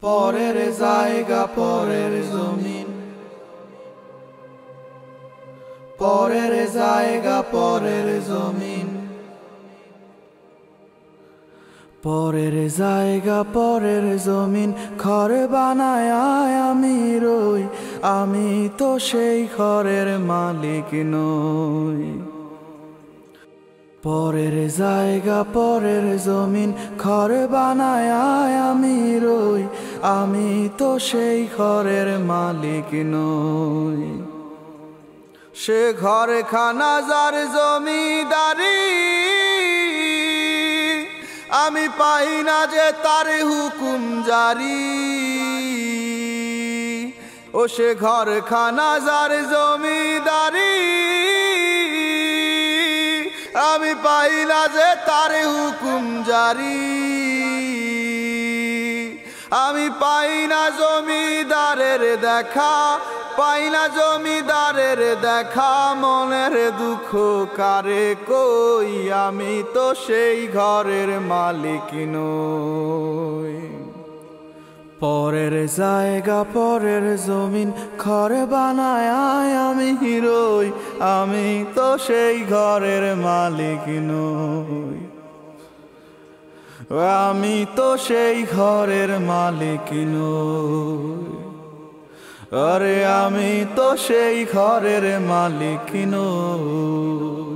পরের জায়গা পরের জমিন, পরের জায়গা পরের জমিন, পরের জায়গা পরের জমিন। ঘর বানায় আমি রই, আমি তো সেই ঘরের মালিক নই। পরের জায়গা পরের জমিন, ঘর বানায় আমি রই, আমি তো সেই ঘরের মালিক নই। সে ঘরে খানা যার জমিদারি, আমি পাই না যে তার হুকুম জারি। ও সে ঘর খানা যার জমিদারি, আমি পাই না যে তার হুকুম জারি। আমি পাই না জমিদারের দেখা, পাই না জমিদারের দেখা, মনের দুঃখ কারে কই, আমি তো সেই ঘরের মালিক নই। পরের জায়গা পরের জমিন, ঘর বানায় আমি রই, আমি তো সেই ঘরের মালিক নই। আমি তো সেই ঘরের মালিক নই। আরে আমি তো সেই ঘরের মালিক নই।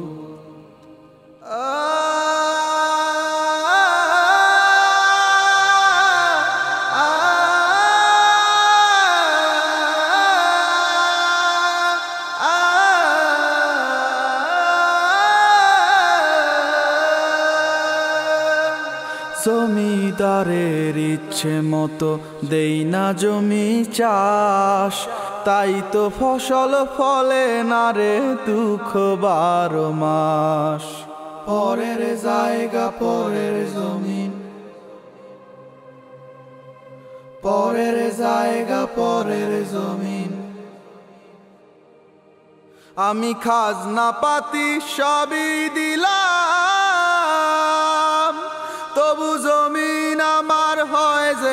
জমিদারের ইচ্ছে মতো দেই না জমি চাষ, তাই তো ফসল ফলে না রে দুঃখ 12 মাস। পরের জায়গা পরের জমিন, পরের জায়গা পরের জমিন। আমি খাজনা পাতি সবই দিলাম, তবু জমিন আমার হয় যে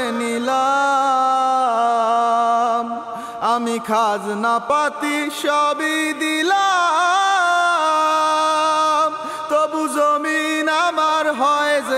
নিলাম। আমি খাজনা পাতি সবই দিলাম, তবু জমিন আমার হয় যে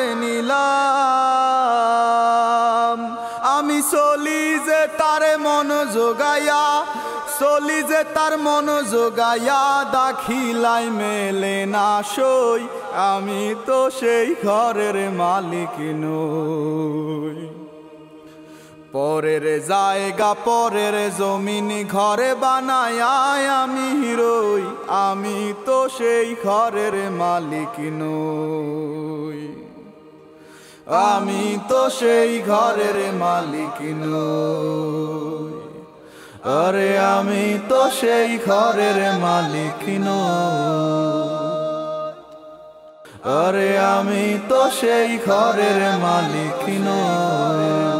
নিলাম। আমি চলি যে তার মন জোগাইয়া, চলি যে তার মন জোগাইয়া, দাখিলাই মেলে না সই, আমি তো সেই ঘরের মালিক নই। পরের জায়গা পরের জমিন, ঘরে বানায় আমি রই, আমি তো সেই ঘরের মালিক নই। আমি তো সেই ঘরের মালিক নই। আরে আমি তো সেই ঘরের মালিক নই। আরে আমি তো সেই ঘরের মালিক নই।